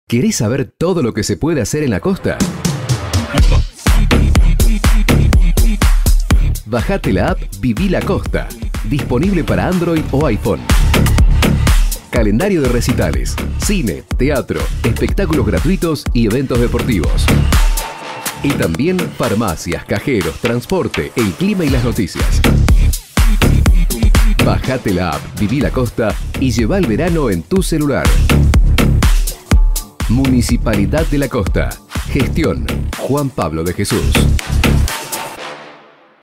¿Querés saber todo lo que se puede hacer en la costa? Bajate la app Viví la Costa, disponible para Android o iPhone. Calendario de recitales, cine, teatro, espectáculos gratuitos y eventos deportivos. Y también farmacias, cajeros, transporte, el clima y las noticias. Bajate la app Viví la Costa y lleva el verano en tu celular. Municipalidad de la Costa. Gestión Juan Pablo de Jesús.